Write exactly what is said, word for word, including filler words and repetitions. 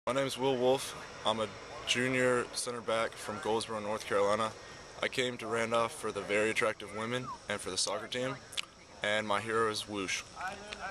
My name is Will Wolf. I'm a junior center back from Goldsboro, North Carolina. I came to Randolph for the very attractive women and for the soccer team, and my hero is Whoosh.